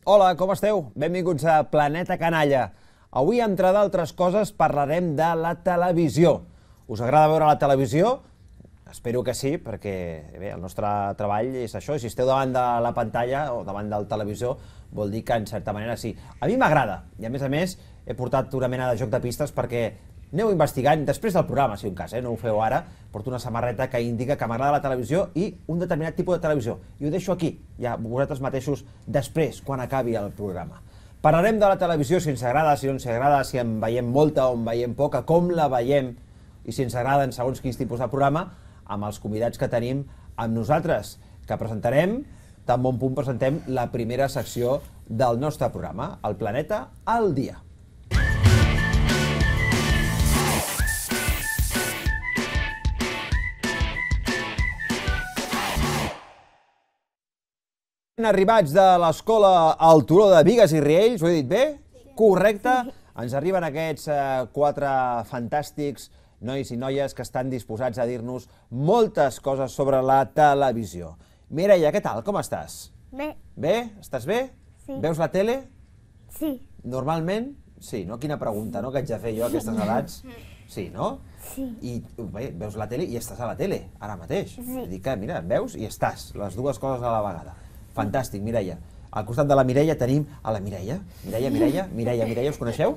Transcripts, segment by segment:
Hola, com esteu? Benvinguts a Planeta Canalla. Avui, entre d'altres coses, parlarem de la televisió. Us agrada veure la televisió? Espero que sí, perquè bé, el nostre treball és això. Si esteu davant de la pantalla o davant del televisor, vol dir que, en certa manera, sí. A mi m'agrada, i a més, he portat una mena de joc de pistes perquè aneu investigant després del programa, si un cas, no ho feu ara, porto una samarreta que indica que m'agrada la televisió i un determinat tipus de televisió. I ho deixo aquí, ja vosaltres mateixos, després, quan acabi el programa. Parlarem de la televisió, si ens agrada, si no ens agrada, si en veiem molta o en veiem poca, com la veiem, i si ens agraden segons quins tipus de programa, amb els convidats que tenim amb nosaltres, que presentarem, tan bon punt presentem la primera secció del nostre programa, El Planeta al Dia. Arribats de l'escola al Turó de Bigues i Riells, ho he dit bé? Sí. Correcte. Ens arriben aquests quatre fantàstics nois i noies que estan disposats a dir-nos moltes coses sobre la televisió. Mireia, què tal? Com estàs? Bé. Bé? Estàs bé? Sí. Veus la tele? Sí. Normalment? Sí, no? Quina pregunta, no?, que haig de fer jo a aquestes edats. Sí, no? Sí. I bé, veus la tele i estàs a la tele, ara mateix. Sí. Vull dir que, mira, veus i estàs, les dues coses a la vegada. Fantàstic, Mireia. Al costat de la Mireia tenim a la Mireia. Mireia, us coneixeu?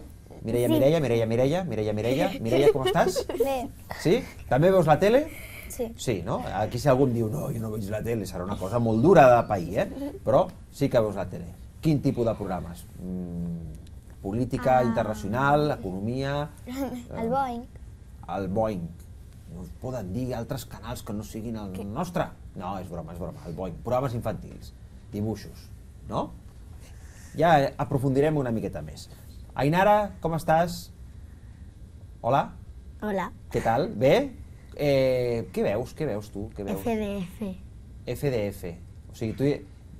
Mireia, com estàs? Bé. Sí? També veus la tele? Sí. Sí, no? Aquí si algú em diu, no, jo no veig la tele, serà una cosa molt dura de pair, però sí que veus la tele. Quin tipus de programes? Política, internacional, economia... El Boeing. El Boeing. No us poden dir altres canals que no siguin el nostre? No, és broma, el Boeing. Programes infantils, dibuixos, no? Ja aprofundirem una miqueta més. Ainara, com estàs? Hola? Hola. Què tal? Bé? Què veus tu? FDF. FDF. O sigui, tu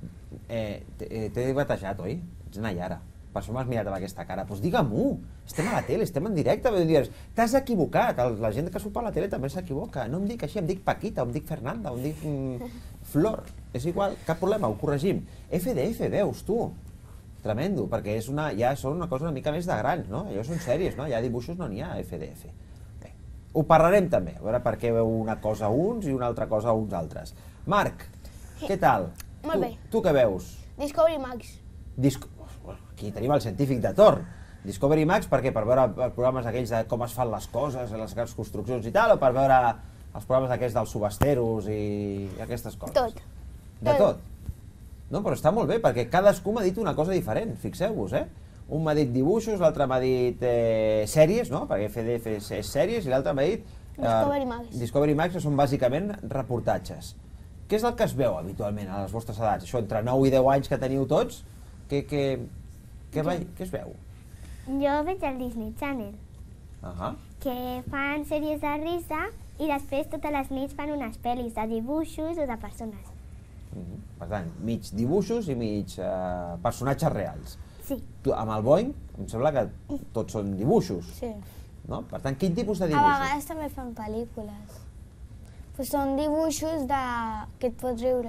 t'he batejat, oi? Ets Nayara. Per això m'has mirat amb aquesta cara. Doncs digue-m'ho, estem a la tele, estem en directe. T'has equivocat, la gent que surt per la tele també s'equivoca. No em dic així, em dic Paquita, em dic Fernanda, em dic Flor. És igual, cap problema, ho corregim. FDF, veus tu? Tremendo, perquè ja són una cosa una mica més de grans, no? Allò són sèries, no? Ja dibuixos no n'hi ha, FDF. Bé, ho parlarem també, a veure per què veu una cosa uns i una altra cosa uns altres. Marc, què tal? Molt bé. Tu què veus? Discovery Max. Aquí tenim el científic de torn. Discovery Max, per què? Per veure programes aquells de com es fan les coses, les grans construccions i tal, o per veure els programes aquests dels subasteros i aquestes coses? Tot. De tot? No, però està molt bé, perquè cadascú m'ha dit una cosa diferent, fixeu-vos, Un m'ha dit dibuixos, l'altre m'ha dit sèries, no? Perquè FDF és sèries, i l'altre m'ha dit... Discovery Max. Discovery Max, que són bàsicament reportatges. Què és el que es veu habitualment a les vostres edats? Això, entre 9 i 10 anys que teniu tots, què es veu? Jo veig el Disney Channel, que fan sèries de risa i després totes les nits fan unes pel·lis de dibuixos o de persones. Per tant, mig dibuixos i mig personatges reals. Sí. Amb el Boeing, em sembla que tots són dibuixos. Sí. No? Per tant, quin tipus de A dibuixos? vegades també fan pel·lícules. Pues són dibuixos que et pots riure.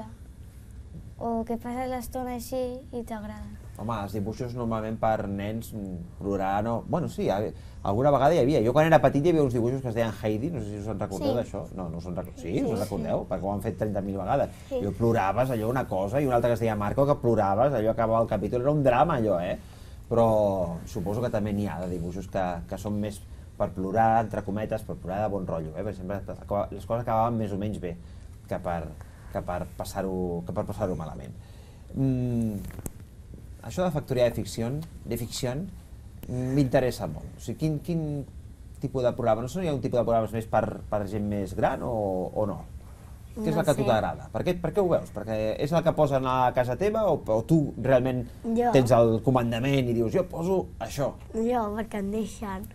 O que passes l'estona així i t'agrada. Home, els dibuixos normalment per nens plorar no... Bueno, sí, alguna vegada hi havia. Jo quan era petit hi havia uns dibuixos que es deien Heidi, no sé si us en recordeu d'això. No, no us en recordeu. Sí, us en recordeu? Perquè ho han fet 30.000 vegades. Sí. Jo ploraves allò una cosa i una altra que es deia Marco que ploraves, allò acabava el capítol, era un drama allò, Però suposo que també n'hi ha de dibuixos que són més per plorar, entre cometes, per plorar de bon rotllo, Per exemple, les coses acabaven més o menys bé que per passar-ho malament. Això de factoria de ficció m'interessa molt. O sigui, quin tipus de programa? No sé si hi ha un tipus de programes més per gent més gran o no? Què és el que a tu t'agrada? Per què ho veus? Perquè és el que posen a casa teva o tu realment tens el comandament i dius jo poso això? Jo, perquè em deixen.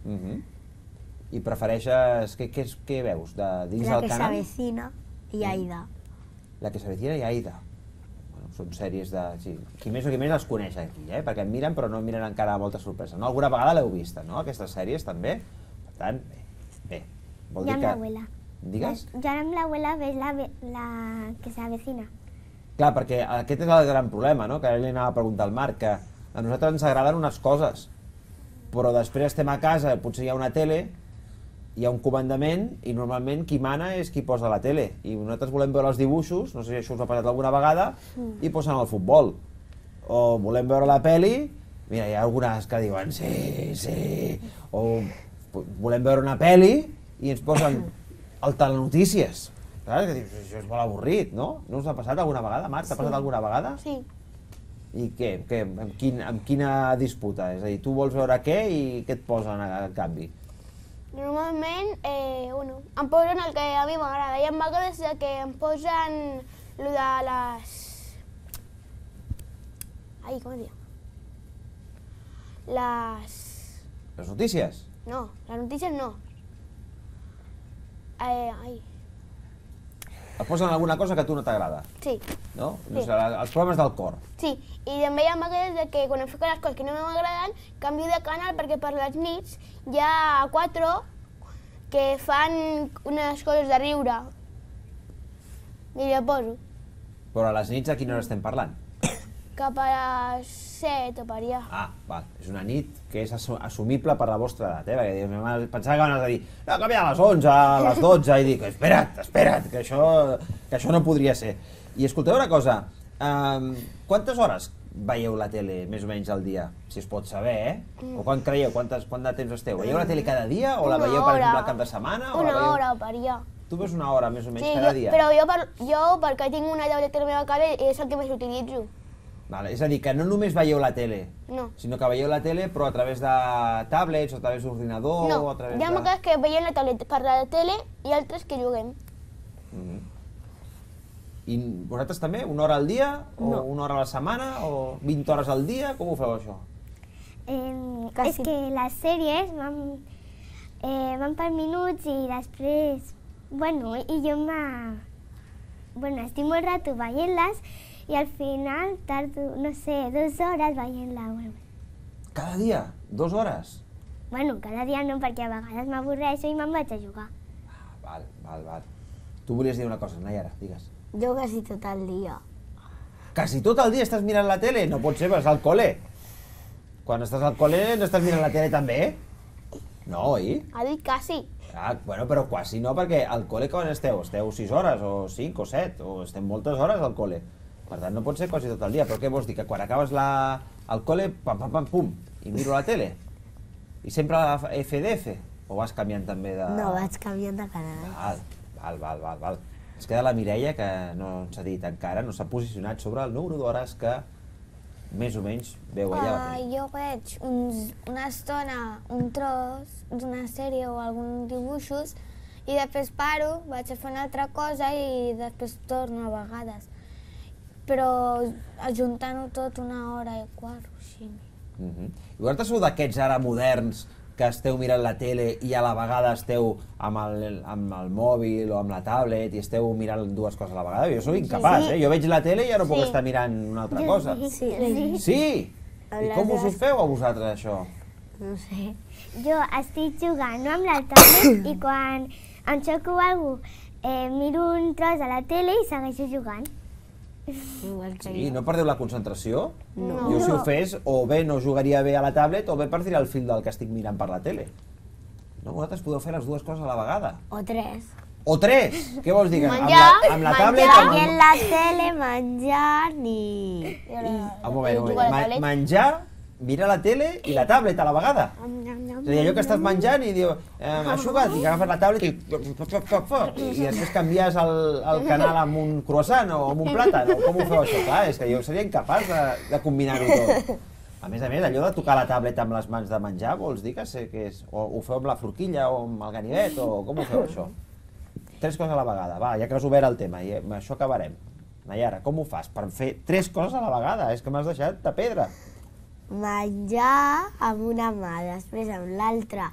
I prefereixes... Què veus? Dins La del que canal? s'avecina i Aida. La que s'avecina i Aida. Són sèries de... Sí. Qui més o qui més les coneix aquí, perquè em miren però no em miren encara molta sorpresa. No? Alguna vegada l'heu vista, no? Aquestes sèries també. Per tant, bé. Vol dir amb que... l'abuela. Digues? Jo amb l'abuela veig la que s'avecina. Clar, perquè aquest és el gran problema, no? Que ara li anava a preguntar al Marc, que a nosaltres ens agraden unes coses, però després estem a casa, potser hi ha una tele, hi ha un comandament i normalment qui mana és qui posa la tele. I nosaltres volem veure els dibuixos, no sé si això us ha passat alguna vegada, i posen el futbol. O volem veure la peli, mira, hi ha algunes que diuen sí, sí, o volem veure una peli i ens posen el telenotícies. Clar, que dius, això és molt avorrit, no? No us ha passat alguna vegada, Marc? T'ha passat alguna vegada? Sí. I què? Amb quina disputa? És a dir, tu vols veure què i què et posen a canvi? Normalment, em posen el que a mi m'agrada. Hi ha vegades que em posen lo de les... Ai, com es diu? Les notícies? No, les notícies no. Ai... Et posen alguna cosa que a tu no t'agrada, Sí, no? No sé, els programes del cor. sí. I també hi ha vegades que quan em fico les coses que no m'agraden, canvio de canal perquè per les nits hi ha 4 que fan unes coses de riure. I la poso. Però a les nits a quina hora estem parlant? Cap a les 7 o per allà. Ah, val. És una nit que és assumible per la vostra edat, perquè dius, pensava que anaves a dir no, canvia a les 11, a les 12, i dic, espera't, que això no podria ser. I escolteu una cosa, quantes hores veieu la tele, més o menys, al dia? Si es pot saber, O quan creieu, quant de temps esteu? Veieu la tele cada dia o la veieu, per exemple, al cap de setmana? Una hora per allà. Tu veus una hora, més o menys, Sí, cada dia? però jo perquè tinc una tauleta a la meva casa és el que més utilitzo. Vale, és a dir, que no només veieu la tele, No. sinó que veieu la tele però a través de tablets o a través d'ordinador No, o a través hi ha vegades que veiem la tauleta per la tele i altres que juguem. I vosaltres també? Una hora al dia? O una hora a la setmana? O 20 hores al dia? Com ho feu, això? És que les sèries van per minuts i després... Bueno, i jo estic molt rato veient-les i al final tardo, no sé, 2 hores veient-la. Cada dia? 2 hores? Bueno, cada dia no, perquè a vegades m'avorreixo i me'n vaig a jugar. Val. Tu volies dir una cosa, Nayara, digues. Jo quasi tot el dia. Quasi tot el dia estàs mirant la tele? No pot ser, vas al col·le. Quan estàs al col·le n'estàs mirant la tele també? No, oi? Ha dit quasi. Bueno, però quasi no, perquè al col·le quan esteu? Esteu 6 hores, o 5 o 7, o estem moltes hores al col·le. Per tant, no pot ser quasi tot el dia, però què vols dir? Que quan acabes al col·le, pum, i miro la tele? I sempre a FDF? O vas canviant també de... No, vaig canviant de canal. Val. Ens queda la Mireia, que no ens ha dit encara, no s'ha posicionat sobre el número d'hores que més o menys veu allà la tele. Jo veig una estona, un tros d'una sèrie o alguns dibuixos i després paro, vaig a fer una altra cosa i després torno a vegades. Però ajuntant-ho tot 1 hora i quart o així. I vosaltres sou d'aquests ara moderns que esteu mirant la tele i a la vegada esteu amb el mòbil o amb la tablet i esteu mirant 2 coses a la vegada? Jo soc incapaç, Jo veig la tele i ja no puc estar mirant una altra cosa. Sí? I com us ho feu a vosaltres, això? No sé. Jo estic jugant amb la tablet i quan em xoco alguna cosa, miro un tros a la tele i segueixo jugant. Sí, no perdeu la concentració? No. Jo si ho fes, o bé no jugaria bé a la tablet o bé perdria el fil del que estic mirant per la tele. No, vosaltres podeu fer les 2 coses a la vegada. O 3. O 3! Què vols dir? Menjar, amb la tablet... Veient la tele, menjar i... Un moment. Menjar, mirar la tele i la tablet a la vegada. És a dir, allò que estàs menjant i diu, aixuga't, i agafes la tablet i després canvies el canal amb un croissant o amb un plàtan, o com ho feu això? Clar, és que jo seria incapaç de combinar-ho tot. A més, allò de tocar la tablet amb les mans de menjar, vols dir que sé què és? O ho feu amb la forquilla o amb el ganivet, o com ho feu això? 3 coses a la vegada, va, ja que has obert el tema, i amb això acabarem. Nayara, com ho fas per fer 3 coses a la vegada? És que m'has deixat de pedra. Menjar amb una mà, després amb l'altra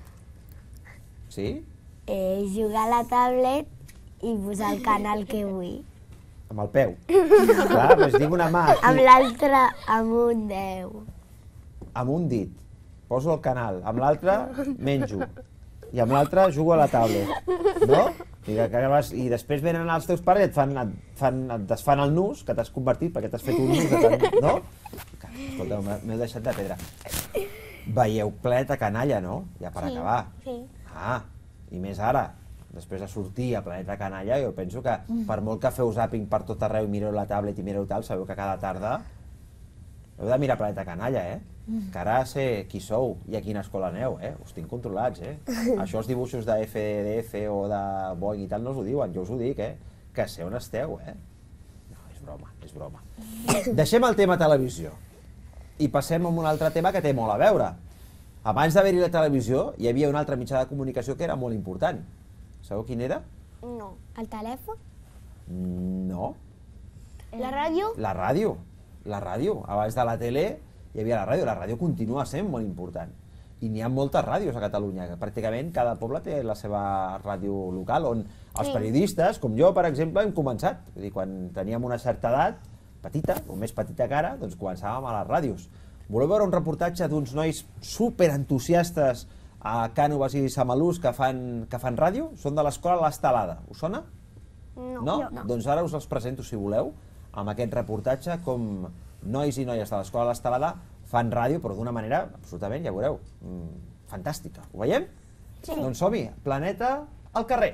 Sí? jugar a la tablet i posar el canal que vull. Amb el peu. Clar, doncs tinc una mà aquí. Amb l'altra amb un 10. Amb un dit poso el canal, amb l'altre menjo i amb l'altre jugo a la tablet, no? I després venen els teus pares i et desfan el nus, que t'has convertit perquè t'has fet un nus de tant, no? Escolta, m'heu deixat de pedra. Veieu Planeta Canalla, no? Ja per acabar. Sí. I més ara, després de sortir a Planeta Canalla, jo penso que per molt que feu zàping per tot arreu i mireu la tablet i mireu tal, sabeu que cada tarda heu de mirar Planeta Canalla, que ara sé qui sou i a quina escola aneu, us tinc controlats, Això els dibuixos de FDF o de Boeing i tal no us ho diuen, jo us ho dic, que sé on esteu, No, és broma. Deixem el tema televisió i passem a un altre tema que té molt a veure. Abans d'haver-hi la televisió hi havia un altre mitjà de comunicació que era molt important. Sabeu quin era? No. El telèfon? No. La ràdio? La ràdio. La ràdio. Abans de la tele hi havia la ràdio. La ràdio continua sent molt important. I n'hi ha moltes ràdios a Catalunya. Pràcticament cada poble té la seva ràdio local, on els periodistes, com jo, per exemple, hem començat. Vull dir, quan teníem una certa edat, petita, o més petita que ara, doncs començàvem a les ràdios. Voleu veure un reportatge d'uns nois superentusiastes a Cànoves i Samalús que fan ràdio? Són de l'escola L'Estelada. Us sona? No. Doncs ara us els presento, si voleu, amb aquest reportatge, com nois i noies de l'escola L'Estelada fan ràdio, però d'una manera absolutament, ja veureu, fantàstica. Ho veiem? Sí. Doncs som-hi, Planeta al carrer.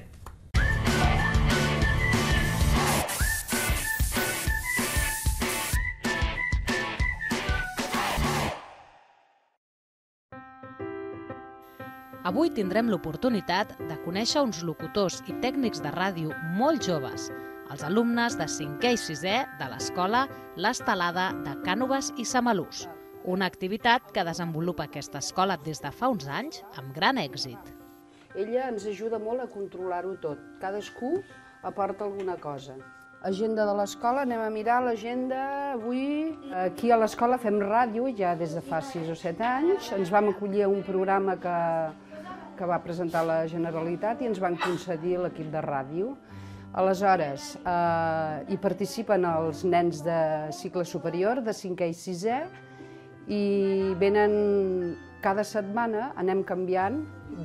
Avui tindrem l'oportunitat de conèixer uns locutors i tècnics de ràdio molt joves, els alumnes de 5è i 6è de l'escola L'Estelada de Cànoves i Samalús, una activitat que desenvolupa aquesta escola des de fa uns anys amb gran èxit. Ella ens ajuda molt a controlar-ho tot. Cadascú aporta alguna cosa. Agenda de l'escola, anem a mirar l'agenda. Avui aquí a l'escola fem ràdio ja des de fa 6 o 7 anys. Ens vam acollir a un programa que va presentar la Generalitat i ens van concedir l'equip de ràdio. Aleshores, hi participen els nens de cicle superior, de 5è i 6è, i venen cada setmana, anem canviant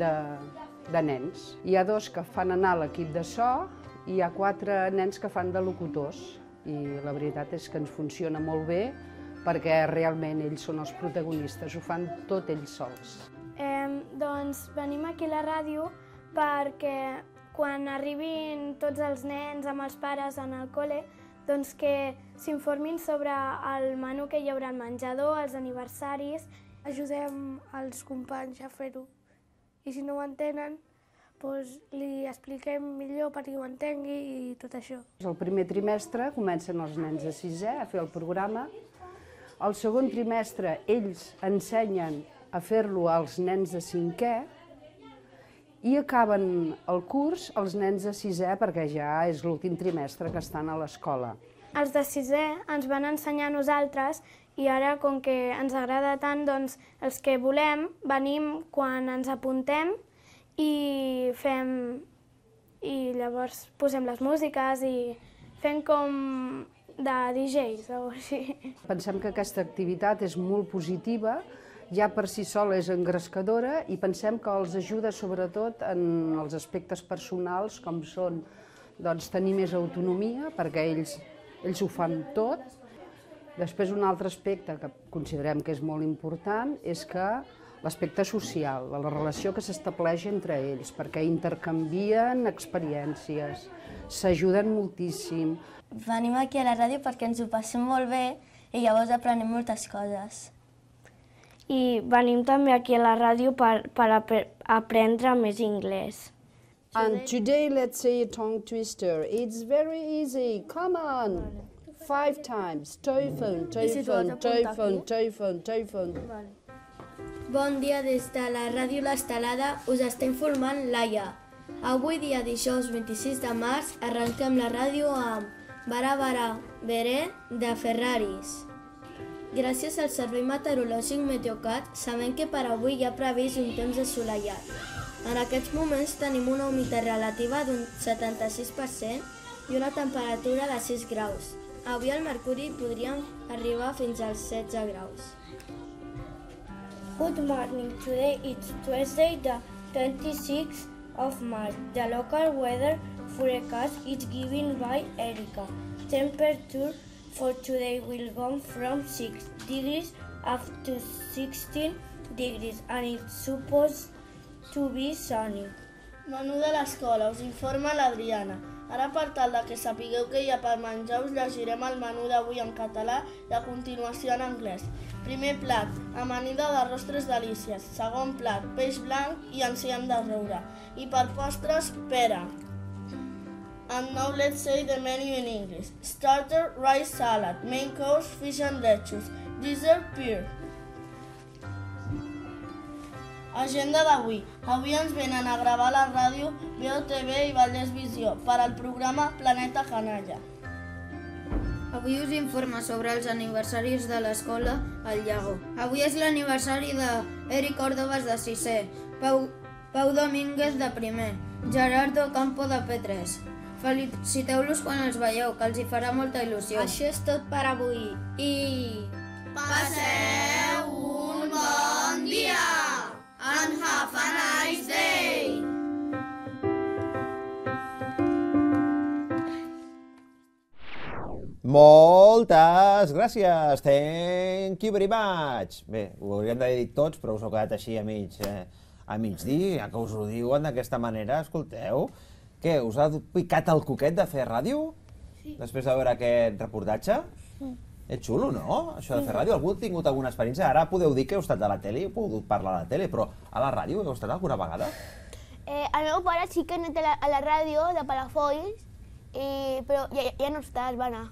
de nens. Hi ha 2 que fan anar l'equip de so i hi ha 4 nens que fan de locutors. I la veritat és que ens funciona molt bé perquè realment ells són els protagonistes, ho fan tot ells sols. Doncs venim aquí a la ràdio perquè quan arribin tots els nens amb els pares en el col·le, doncs que s'informin sobre el menú que hi haurà al menjador, els aniversaris. Ajudem els companys a fer-ho i si no ho entenen, doncs li expliquem millor perquè ho entengui i tot això. El primer trimestre comencen els nens de 6è a fer el programa. El segon trimestre ells ensenyen a fer-lo als nens de 5è i acaben el curs els nens de 6è perquè ja és l'últim trimestre que estan a l'escola. Els de 6è ens van ensenyar a nosaltres i ara, com que ens agrada tant, doncs els que volem venim quan ens apuntem i llavors posem les músiques i fem com de DJs o així. Pensem que aquesta activitat és molt positiva, ja per si sola és engrescadora i pensem que els ajuda sobretot en els aspectes personals, com són tenir més autonomia, perquè ells ho fan tot. Després, un altre aspecte que considerem que és molt important és que l'aspecte social, la relació que s'estableix entre ells, perquè intercanvien experiències, s'ajuden moltíssim. Venim aquí a la ràdio perquè ens ho passem molt bé i llavors aprenem moltes coses. I venim també aquí a la ràdio per aprendre més anglès. And today let's say a tongue twister. It's very easy. Come on. 5 times. Telephone, telephone, telephone, telephone, telephone. Bon dia, des de la ràdio L'Estelada us està informant Laia. Avui, dia dijous 26 de març, arrenquem la ràdio amb Bara Bara Beré de Ferraris. Gràcies al servei meteorològic Meteocat, sabem que per avui hi ha previst un temps assolellat. En aquests moments tenim una humitat relativa d'un 76% i una temperatura de 6 graus. Avui al mercuri podríem arribar fins als 16 graus. Good morning. Today it's Tuesday, the 26th of March. The local weather forecast is given by Erica. Temperature for today will go from 6 degrees up to 16 degrees and it's supposed to be sunny. Menú de l'escola, us informa l'Adriana. Ara, per tal de que sapigueu què hi ha per menjar, us llegirem el menú d'avui en català i a continuació en anglès. Primer plat, amanida d'arròs tres delícies. Segon plat, peix blanc i enciam de roure. I per postres, pera. And now let's say the menu in English. Starter, rice salad. Main course, fish and lettuce. Dessert, pear. Agenda d'avui. Avui ens venen a gravar a la ràdio VOTV i Vallès Visió per al programa Planeta Canalla. Avui us informa sobre els aniversaris de l'escola El Llago. Avui és l'aniversari d'Eric Còrdobas de 6è, Pau Domínguez de 1è, Gerardo Campo de P3. Feliciteu-los quan els veieu, que els hi farà molta il·lusió. Això és tot per avui i... Passeu un bon dia! And have a nice day! Moltes gràcies! Thank you very much! Bé, ho hauríem d'haver dit tots, però us heu quedat així a migdir, ja que us ho diuen d'aquesta manera, escolteu. Què, us ha picat el coquet de fer ràdio? Sí. Després de veure aquest reportatge? Sí. És xulo, no? Això de fer ràdio. Algú ha tingut alguna experiència? Ara podeu dir que heu estat a la tele, heu pogut parlar a la tele, però a la ràdio heu estat alguna vegada? El meu pare sí que ha anat a la ràdio de Palafolls, però ja no està, es va anar.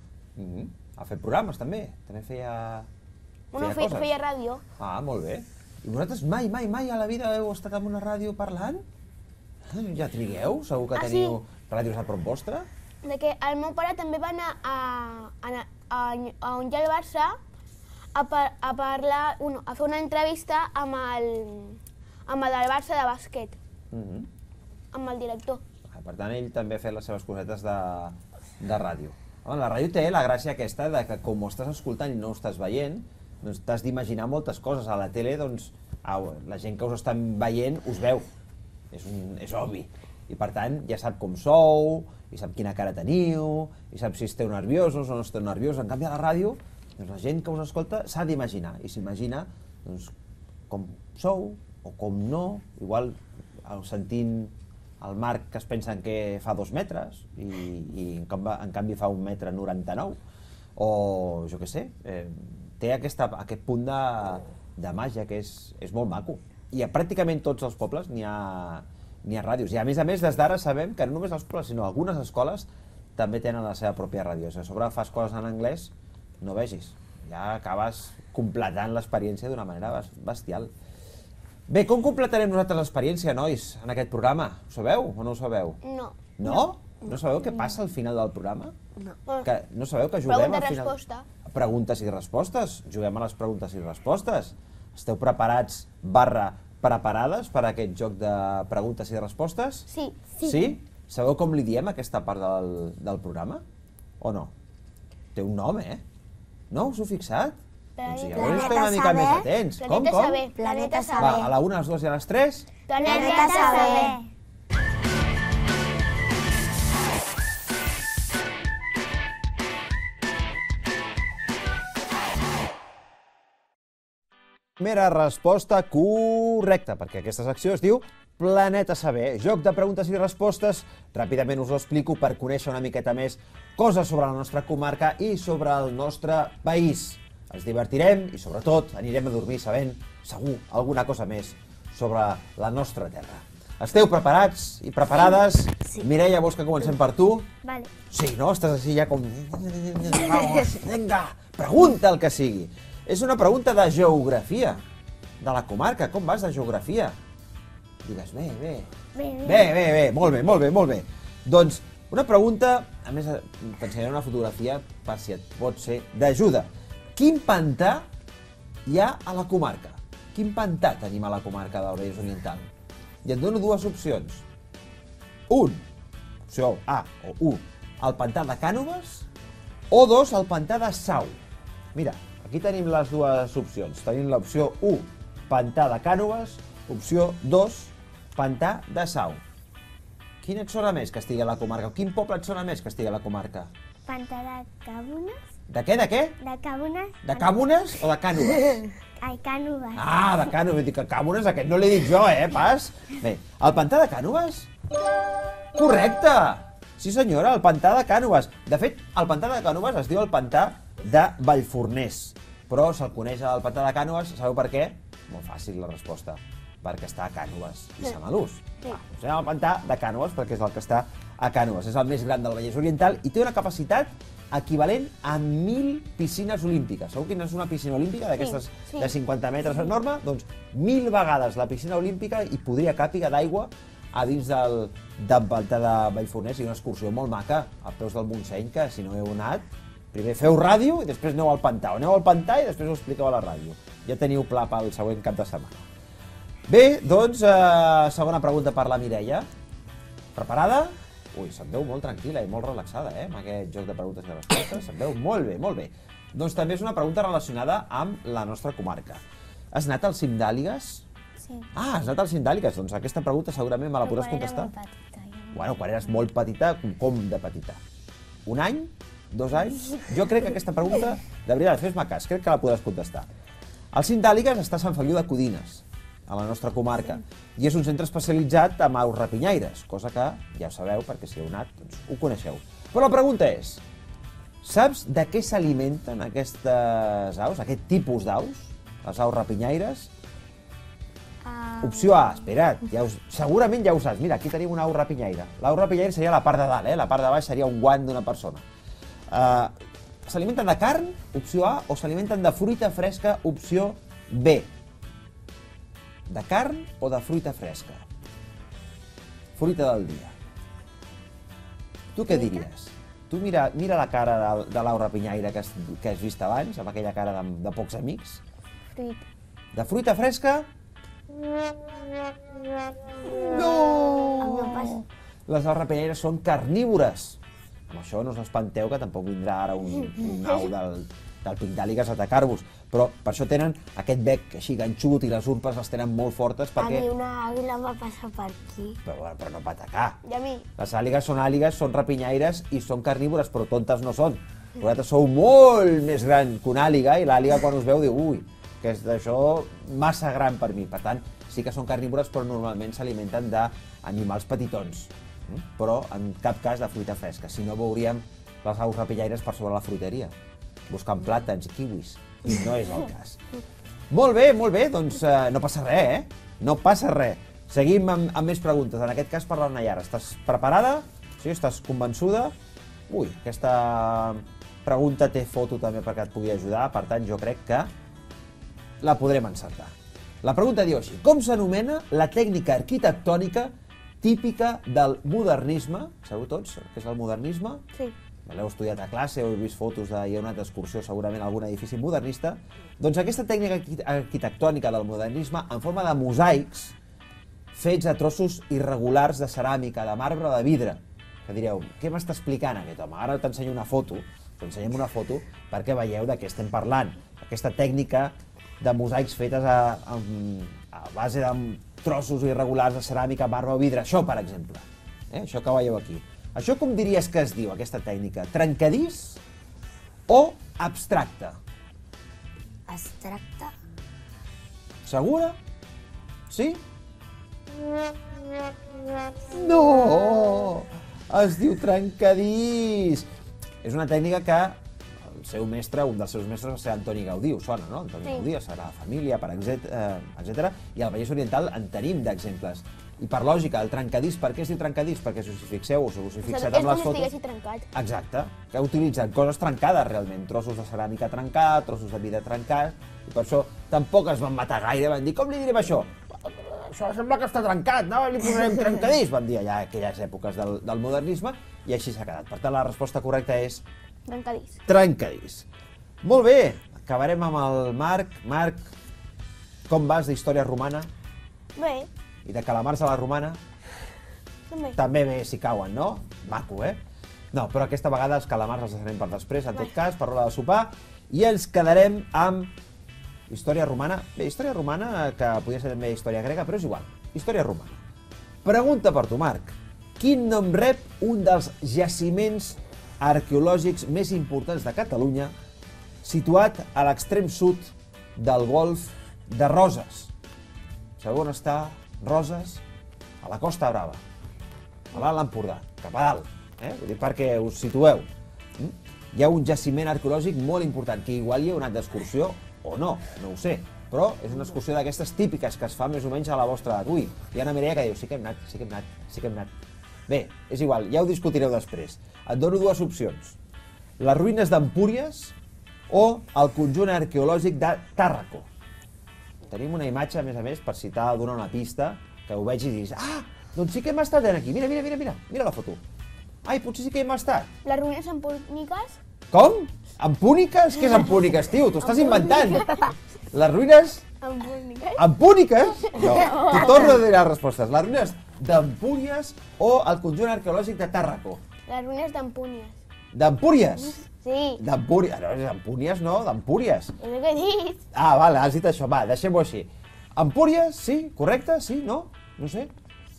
Ha fet programes també? També feia coses? Feia ràdio. Ah, molt bé. I vosaltres mai a la vida heu estat en una ràdio parlant? Ja trigueu? Segur que teniu ràdios a prop vostre? Que el meu pare també va anar on hi ha el Barça a parlar, a fer una entrevista amb el del Barça de bàsquet, amb el director. Per tant, ell també ha fet les seves cosetes de ràdio. La ràdio té la gràcia aquesta de que com ho estàs escoltant i no ho estàs veient, doncs t'has d'imaginar moltes coses. A la tele, doncs, la gent que us està veient us veu. És obvi. I per tant, ja sap com sou, i sap quina cara teniu, i sap si esteu nerviosos o no esteu nerviosos. En canvi, a la ràdio, doncs, la gent que us escolta s'ha d'imaginar, i s'imagina doncs, com sou o com no, igual sentint el Marc que es pensen que fa 2 metres i en canvi fa 1,99 m, o jo què sé, té aquest punt de màgia que és molt maco. I a pràcticament tots els pobles n'hi ha ràdios. I a més, des d'ara sabem que no només els pobles, sinó algunes escoles també tenen la seva pròpia ràdio. Si a sobre fas coses en anglès, no vegis. Ja acabes completant l'experiència d'una manera bestial. Bé, com completarem nosaltres l'experiència, nois, en aquest programa? Ho sabeu o no ho sabeu? No. No? No sabeu què passa al final del programa? No. No sabeu que juguem al final? Pregunta-resposta. Preguntes i respostes. Juguem a les preguntes i respostes. Esteu preparats preparades per a aquest joc de preguntes i respostes? Sí. Sí? Sabeu com li diem aquesta part del programa? O no? Té un nom, No us heu fixat? Doncs llavors esteu una mica més atents. Com? Planeta Saber. Va, a la 1, a les 2 i a les 3? Planeta Saber. Primera resposta correcta, perquè aquesta secció es diu Planeta Saber, joc de preguntes i respostes. Ràpidament us ho explico per conèixer una miqueta més coses sobre la nostra comarca i sobre el nostre país. Ens divertirem i, sobretot, anirem a dormir sabent, segur, alguna cosa més sobre la nostra terra. Esteu preparats i preparades? Sí. Mireia, vols que comencem per tu? Vale. Sí, no? Estàs així ja com... Vamos, vinga, pregunta el que sigui. És una pregunta de geografia, de la comarca. Com vas de geografia? Digues, bé, molt bé. Doncs, una pregunta, a més, t'ensenyaré una fotografia per si et pot ser d'ajuda. Quin pantà hi ha a la comarca? Quin pantà tenim a la comarca del Vallès Oriental? I et dono 2 opcions. 1, opció A o 1, el pantà de Cànoves, o 2, el pantà de Sau. Mira, aquí tenim les 2 opcions. Tenim l'opció 1, pantà de Cànoves, opció 2, pantà de Sau. Quin et sona més que estigui a la comarca? Quin poble et sona més que estigui a la comarca? Pantà de Cabunes. De què, de què? De Cabunes. De Càbones o de Cànoves? Ai, Cànoves. Ah, de Cànoves. Dic que Càbones, aquest no l'he dit jo, pas? Bé, el pantà de Cànoves? Correcte! Sí senyora, el pantà de Cànoves. De fet, el pantà de Cànoves es diu el pantà de Vallforners. Però se'l coneix el pantà de Cànoves, sabeu per què? Molt fàcil la resposta. Perquè està a Cànoves i Samalús. Us anem al pantà de Cànoves perquè és el que està a Cànoves. És el més gran del Vallès Oriental i té una capacitat equivalent a 1.000 piscines olímpiques. Sabeu quina és una piscina olímpica d'aquestes de 50 metres enorme? Doncs 1.000 vegades la piscina olímpica i podria càpiga d'aigua a dins del pantà de Vallforners. I una excursió molt maca als peus del Montseny, que si no heu anat, primer feu ràdio i després aneu al pantà. O aneu al pantà i després ho expliqueu a la ràdio. Ja teniu pla pel següent cap de setmana. Bé, doncs, segona pregunta per la Mireia. Preparada? Ui, se't veu molt tranquil·la i molt relaxada, amb aquest joc de preguntes i respostes. Se't veu molt bé, molt bé. Doncs també és una pregunta relacionada amb la nostra comarca. Has anat al cim d'Àligues? Sí. Ah, has anat al cim d'Àligues. Doncs aquesta pregunta segurament me la podràs contestar. Bueno, quan eres molt petita, com de petita? Un any? 2 anys? Jo crec que aquesta pregunta, de veritat, fes-me cas, crec que la podràs contestar. El cim d'Àligues està a Sant Feliu de Codines, a la nostra comarca, i és un centre especialitzat en aus rapinyaires, cosa que ja ho sabeu, perquè si heu anat, doncs ho coneixeu. Però la pregunta és, saps de què s'alimenten aquestes aus, aquest tipus d'aus, les aus rapinyaires? Opció A, espera't, segurament ja ho saps. Mira, aquí tenim una au rapinyaire. L'au rapinyaire seria la part de dalt, la part de baix seria un guant d'una persona. S'alimenten de carn, opció A, o s'alimenten de fruita fresca, opció B. De carn o de fruita fresca? Fruita del dia. Tu què diries? Tu mira la cara de l'au rapinyaire que has vist abans, amb aquella cara de pocs amics. Fruita. De fruita fresca? No! Les aus rapinyaires són carnívores. Amb això no us espanteu, que tampoc vindrà ara un au del pic d'àligues a atacar-vos. Però per això tenen aquest bec així ganxut i les urpes les tenen molt fortes perquè... A mi una àguila va passar per aquí. Però no va atacar. I a mi. Les àligues, són rapinyaires i són carnívores, però tontes no són. Vosaltres sou molt més gran que una àliga i l'àliga quan us veu diu ui, que és d'això massa gran per mi. Per tant, sí que són carnívores, però normalment s'alimenten d'animals petitons. Però en cap cas de fruita fresca, si no veuríem les aus rapinyaires per sobre la fruiteria, buscant plàtans i kiwis, i no és el cas. Molt bé, doncs no passa res, No passa res. Seguim amb més preguntes, en aquest cas per la Nayara. Estàs preparada? Sí, estàs convençuda? Ui, aquesta pregunta té foto també perquè et pugui ajudar, per tant jo crec que la podrem encertar. La pregunta diu així, com s'anomena la tècnica arquitectònica típica del modernisme? Sabeu tots què és el modernisme? Sí. L'heu estudiat a classe, heu vist fotos hi ha anat d'excursió segurament a algun edifici modernista. Doncs aquesta tècnica arquitectònica del modernisme en forma de mosaics fets a trossos irregulars de ceràmica, de marbre o de vidre. Que direu, què m'està explicant aquest home? Ara t'ensenyo una foto, t'ensenyem una foto perquè veieu de què estem parlant. Aquesta tècnica de mosaics fetes a base de trossos irregulars de ceràmica, marbre o vidre. Això, per exemple. Això que veieu aquí. Això com diries que es diu, aquesta tècnica? Trencadís o abstracte? Abstracte. Segura? Sí? No! Es diu trencadís! És una tècnica que el seu mestre, un dels seus mestres va ser Antoni Gaudí, us sona, no? Antoni Gaudí, la Sagrada Família, etc. I al Vallès Oriental en tenim d'exemples. I per lògica, el trencadís, per què es diu trencadís? Perquè si us hi fixeu, us hi fixat amb les fotos... És com si estiguessi trencat. Exacte, que utilitzen coses trencades realment, trossos de ceràmica trencats, trossos de vidre trencats, i per això tampoc es van matar gaire, van dir, com li direm això? Això sembla que està trencat, no? Li posarem trencadís, van dir allà aquelles èpoques del modernisme, i així s'ha quedat. Per tant, la resposta correcta és... Trencadís. Trencadís. Molt bé, acabarem amb el Marc. Marc, com vas d'història romana? Bé. I de calamars a la romana? També bé si cauen, no? Maco, No, però aquesta vegada els calamars els deixarem per després, en tot cas, per l'hora de sopar, i ens quedarem amb història romana. Bé, història romana, que podria ser també història grega, però és igual. Història romana. Pregunta per tu, Marc. quin nom rep un dels jaciments arqueològics més importants de Catalunya, situat a l'extrem sud del golf de Roses? Sabeu on està Roses? A la Costa Brava, a l'Alt Empordà, cap a dalt. Vull dir, perquè us situeu. Hi ha un jaciment arqueològic molt important, que igual hi heu anat d'excursió o no, no ho sé. Però és una excursió d'aquestes típiques que es fa més o menys a la vostra edat. Ui, hi ha una Mireia que diu, sí que hem anat, sí que hem anat, sí que hem anat. Bé, és igual, ja ho discutireu després. Et dono dues opcions. Les ruïnes d'Empúries o el conjunt arqueològic de Tàrraco. Tenim una imatge, a més, per si t'ha de donar una pista, que ho veig i diguis, ah, doncs sí que hem estat aquí, mira la foto. Ai, potser sí que hem estat. Les ruïnes empúniques? Com? Empúniques? Què és empúniques, tio? T'ho estàs inventant. Les ruïnes... Empúniques? Empúniques? No, t'ho torno a dir les respostes. Les ruïnes d'Empúries o el conjunt arqueològic de Tàrraco? Les ruïnes d'Empúries. D'Empúries? Sí. D'Empúries? No, Empúries no, d'Empúries. És el que he dit. Ah, vale, has dit això. Va, deixem-ho així. Empúries, sí, correcte, sí, no? No sé.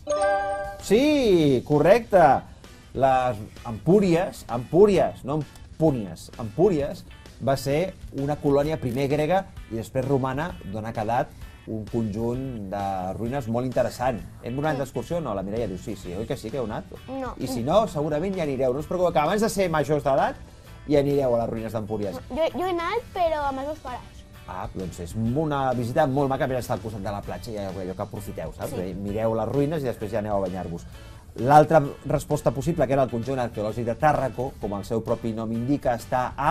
Sí, correcte. Les Empúries, no Empúries, Empúries va ser una colònia primer grega i després romana d'on ha quedat un conjunt de ruïnes molt interessant. Hem anat d'excursió o no? La Mireia diu sí, oi que sí que heu anat? No. I si no, segurament hi anireu. No us preocupeu, que abans de ser majors d'edat hi anireu a les ruïnes d'Empúries. Jo he anat, però amb els meus pares. Ah, doncs és una visita molt maca, mira, està al costat de la platja i allò que aprofiteu, saps? Sí. Mireu les ruïnes i després ja aneu a banyar-vos. L'altra resposta possible, que era el conjunt arqueològic de Tàrraco, com el seu propi nom indica, està a...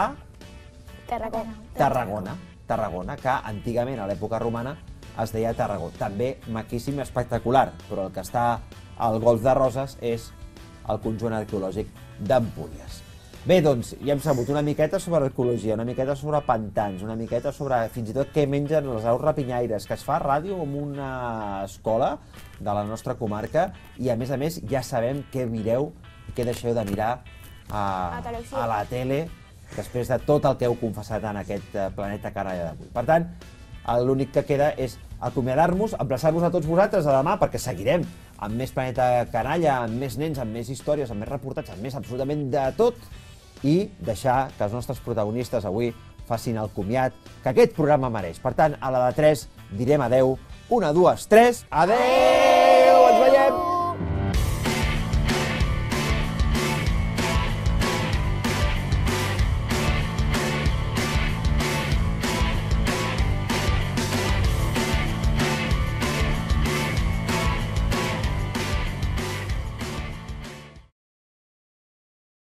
Tarragona, que antigament, a l'època romana, es deia Tarragó. També maquíssim i espectacular, però el que està al golf de Roses és el conjunt arqueològic d'Empúries. Bé, doncs, ja hem sabut una miqueta sobre arqueologia, una miqueta sobre pantans, una miqueta sobre fins i tot què mengen les aus rapinyaires, que es fa ràdio en una escola de la nostra comarca i, a més, ja sabem què mireu i què deixeu de mirar a la tele després de tot el que heu confessat en aquest planeta canalla d'avui. Per tant, l'únic que queda és acomiadar-nos, emplaçar-vos a tots vosaltres a demà, perquè seguirem amb més Planeta Canalla, amb més nens, amb més històries, amb més reportatges, amb més absolutament de tot, i deixar que els nostres protagonistes avui facin el comiat que aquest programa mereix. Per tant, a la de 3 direm adeu. 1, 2, 3, adeu!